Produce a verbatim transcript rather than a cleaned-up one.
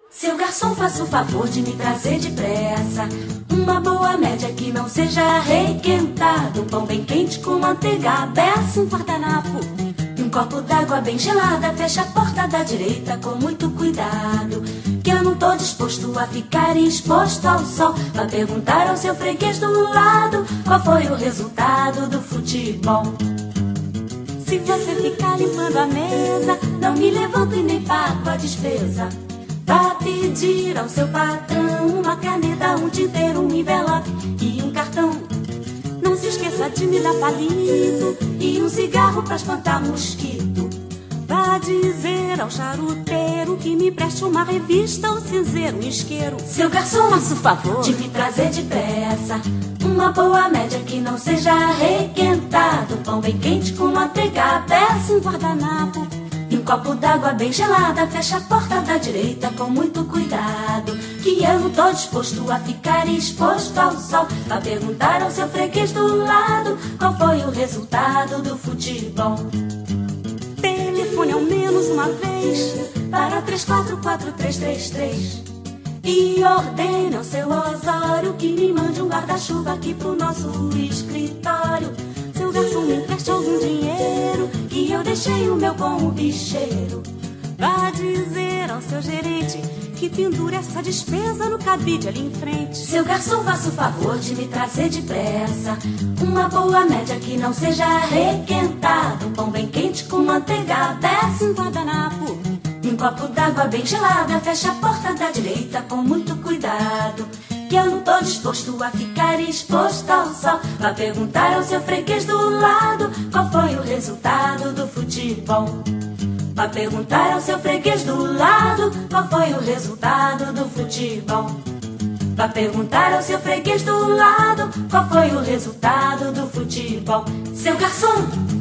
Seu garçom, faça o favor de me trazer depressa uma boa média que não seja arrequentada, um pão bem quente com manteiga abessa, um guardanapo e um copo d'água bem gelada. Fecha a porta da direita com muito cuidado, que eu não tô disposto a ficar exposto ao sol. Vai perguntar ao seu freguês do lado qual foi o resultado do futebol. Se você ficar limpando a mesa, não me levanto e nem pago a despesa. Vá pedir ao seu patrão uma caneta, um tinteiro, um envelope e um cartão. Não se esqueça de me dar palito e um cigarro pra espantar mosquito. Vá dizer ao charuteiro que me preste uma revista, um cinzeiro, um isqueiro. Seu garçom, faça o favor de me trazer depressa uma boa média que não seja arrequentada, um pão bem quente com manteiga abessa, um guardanapo e um copo d'água bem gelada. Fecha a porta da direita com muito cuidado, que eu não tô disposto a ficar exposto ao sol. Vai perguntar ao seu freguês do lado qual foi o resultado do futebol. Telefone ao menos uma vez para três quatro quatro três três três e ordene ao seu Osório que me mande um guarda-chuva aqui pro nosso escritório. Seu garçom, me empreste algum dinheiro, que eu deixei o meu com o bicheiro. Vá dizer ao seu gerente que pendure essa despesa no cabide ali em frente. Seu garçom, faça o favor de me trazer depressa uma boa média que não seja arrequentada, um pão bem quente com manteiga abessa, um guardanapo e um copo d'água bem gelada. Fecha a porta da direita com muito cuidado, que eu não tô disposto a ficar exposto ao sol. Vai perguntar ao seu freguês do lado qual foi o resultado do futebol. Vai perguntar ao seu freguês do lado qual foi o resultado do futebol. Vai perguntar ao seu freguês do lado qual foi o resultado do futebol. Seu garçom,